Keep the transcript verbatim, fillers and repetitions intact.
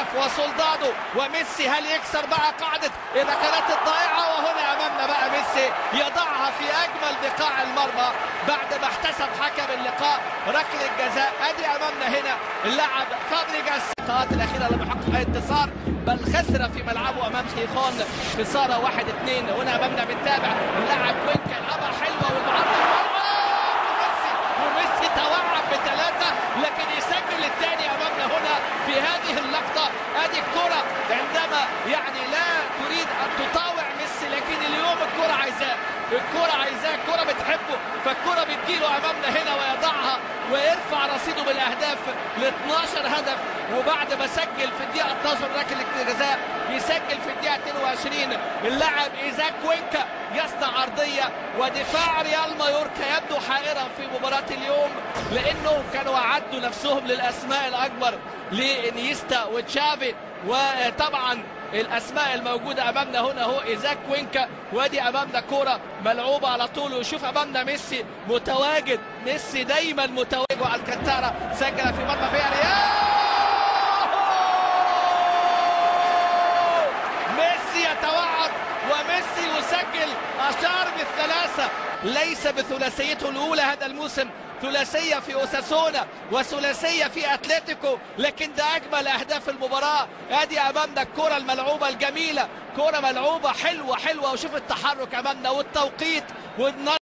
هدف وسولدادو وميسي هل يكسر بقى قاعدة الركلات الضائعة؟ وهنا أمامنا بقى ميسي يضعها في أجمل بقاع المرمى بعد ما احتسب حكم اللقاء ركلة جزاء. أدي أمامنا هنا اللاعب فابريجاس الدقائق الأخيرة لم يحقق انتصار بل خسر في ملعبه أمام خيخون خسارة واحد اثنين. هنا أمامنا بنتابع اللاعب كوينكا يلعبها حلوة والمعرض وميسي وميسي توعب بثلاثة لكن يسجل الثاني أمامنا هنا في هذه اللقطة. أدي الكرة عندما يعني لا تريد أن تطاوع ميسي لكن اليوم الكرة عايزاه الكرة عايزاه الكرة بتحبه فالكرة بتجيله أمامنا هنا ويضعها ويرفع رصيده بالأهداف ل اثناشر هدف. وبعد ما سجل في الدقيقة اثناشر ركلة جزاء يسجل في الدقيقة اثنين وعشرين اللاعب إيزاك كوينكا يصنع عرضية. ودفاع ريال مايوركا يبدو حائرا في مباراة اليوم لأنه كانوا أعدوا نفسهم للأسماء الأكبر لإنيستا وتشافي وطبعا الاسماء الموجوده امامنا هنا هو ايزاك كوينكا. وادي امامنا كوره ملعوبه على طول وشوف امامنا ميسي متواجد ميسي دايما متواجد. والكانتارا سجل في مرمى فياريال ميسي يتوعد وميسي يسجل اشار بالثلاثه ليس بثلاثيته الاولى هذا الموسم ثلاثيه في اوساسونا وثلاثيه في اتلتيكو لكن ده اجمل اهداف المباراه. ادي امامنا الكره الملعوبه الجميله كره ملعوبه حلوه حلوه وشوف التحرك امامنا والتوقيت والنظر.